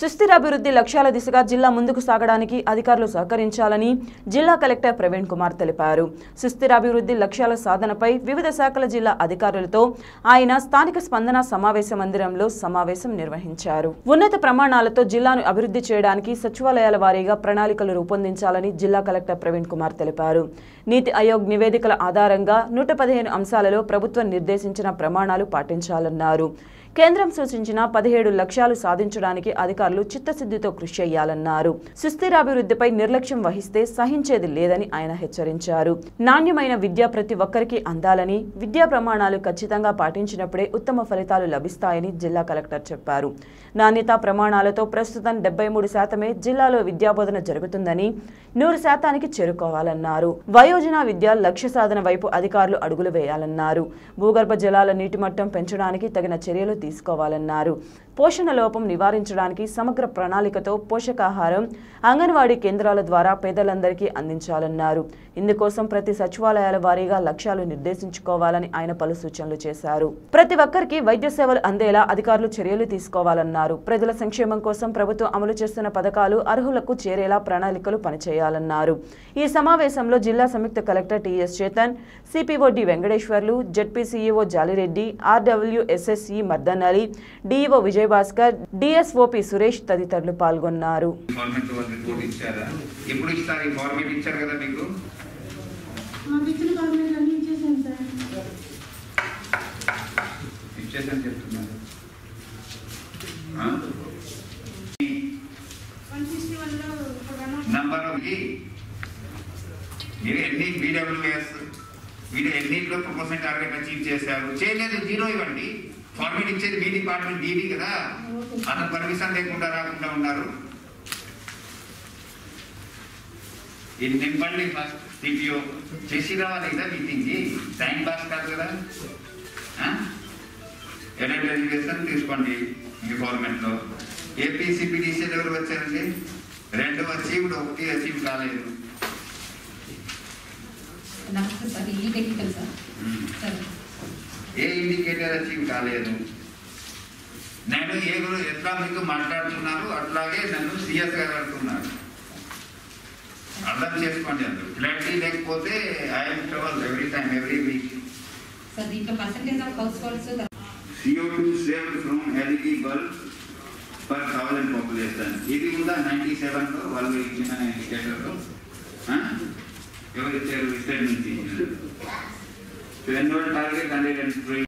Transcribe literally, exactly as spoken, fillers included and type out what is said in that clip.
సుస్థిరాభివృద్ధి లక్ష్యాల దిశగా జిల్లా ముందుకు సాగడానికి అధికారులు సహకరించాలని జిల్లా కలెక్టర్ ప్రవీణ్ కుమార్ తెలిపారు. సుస్థిరాభివృద్ధి లక్ష్యాల సాధనపై వివిధ శాఖల జిల్లా అధికారులతో ఆయన స్థానిక స్పందన సమావేశ మందిరంలో సమావేశం నిర్వహించారు. ఉన్నత ప్రమాణాలతో జిల్లాను అభివృద్ధి చేయడానికి సచివాలయాల వారీగా ప్రణాళికలు రూపొందించాలని జిల్లా కలెక్టర్ ప్రవీణ్ కుమార్ తెలిపారు. నీతి ఆయోగ్ నివేదికల ఆధారంగా నూట పదిహేను అంశాలలో ప్రభుత్వం నిర్దేశించిన ప్రమాణాలు పాటించాలన్నారు. కేంద్రం సూచించిన పదిహేడు లక్ష్యాలు సాధించడానికి అధికారులు చిత్తశుద్ధితో కృషి చేయాలన్నారు. సుస్థిరాభివృద్ధిపై నిర్లక్ష్యం వహిస్తే సహించేది లేదని ఆయన హెచ్చరించారు. నాణ్యమైన విద్య ప్రతి ఒక్కరికి అందాలని, విద్యా ప్రమాణాలు ఖచ్చితంగా పాటించినప్పుడే ఉత్తమ ఫలితాలు లభిస్తాయని జిల్లా కలెక్టర్ చెప్పారు. నాణ్యతా ప్రమాణాలతో ప్రస్తుతం డెబ్బై మూడు శాతమే జిల్లాలో విద్యాబోధన జరుగుతుందని, నూరు శాతానికి చేరుకోవాలన్నారు. వయోజన విద్య లక్ష్య సాధన వైపు అధికారులు అడుగులు వేయాలన్నారు. భూగర్భ జలాల నీటి మట్టం పెంచడానికి తగిన చర్యలు తీసుకోవాలన్నారు. పోషణ లోపం నివారించడానికి సమగ్ర ప్రణాళికతో పోషకాహారం అంగన్వాడీ కేంద్రాల ద్వారా పేదలందరికీ అందించాలన్నారు. ఇందుకోసం ప్రతి సచివాలయాల వారీగా లక్ష్యాలు నిర్దేశించుకోవాలని ఆయన పలు సూచనలు చేశారు. ప్రతి ఒక్కరికి వైద్య సేవలు అందేలా అధికారులు చర్యలు తీసుకోవాలన్నారు. ప్రజల సంక్షేమం కోసం ప్రభుత్వం అమలు చేస్తున్న పథకాలు అర్హులకు చేరేలా ప్రణాళికలు పనిచేయాలన్నారు. ఈ సమావేశంలో జిల్లా సంయుక్త collector TS Chetan, CPO D Venkateswarlu, ZP CEO Jalireddy, RWS SE Mardan Ali, DEO Vijay Bhaskar, DSOP Suresh తదితరులు పాల్గొన్నారు. ఎన్నింటిలో ప్రపోజల్ టార్గెట్ అచీవ్ చేశారు, చేయలేదు జీరో ఇవ్వండి. ఫార్మేట్ ఇచ్చేది మీ డిపార్ట్మెంట్ డీడీ కదా, అతను పర్మిషన్ లేకుండా రాకుండా ఉన్నారు. ఇది నింపండి ఫస్ట్. సిపిఓ చేసి రావాలి కదా మీటింగ్కి, టైం పాస్ కాదు కదా. ఎడల్ట్ ఎడ్యుకేషన్ తీసుకోండి మీ గవర్నమెంట్లో. ఏపీ సిపిడిసిఎల్ ఎవరు వచ్చారండి? రెండు అచీవ్డ్, ఒకటి అచీవ్ కాలేదు. ఏ ఇండికేటర్ అచీవ్ కాలేదు. నేను ఏ ఎట్లా మీకు మాట్లాడుతున్నారు అట్లాగే నన్ను సిఎస్ గారు అంటున్నారు. అర్థం చేసుకోండి. అందరూ క్లారిటీ లేకపోతే I'm trouble every time every week. CO two saved from LED bulb per thousand population. ఇది కూడా నైన్టీ సెవెన్ లో వాళ్ళు ఇచ్చిన ఇండికేటర్. ఎవరు ఇచ్చారు? స్టేట్ నుంచి. Target hundred and three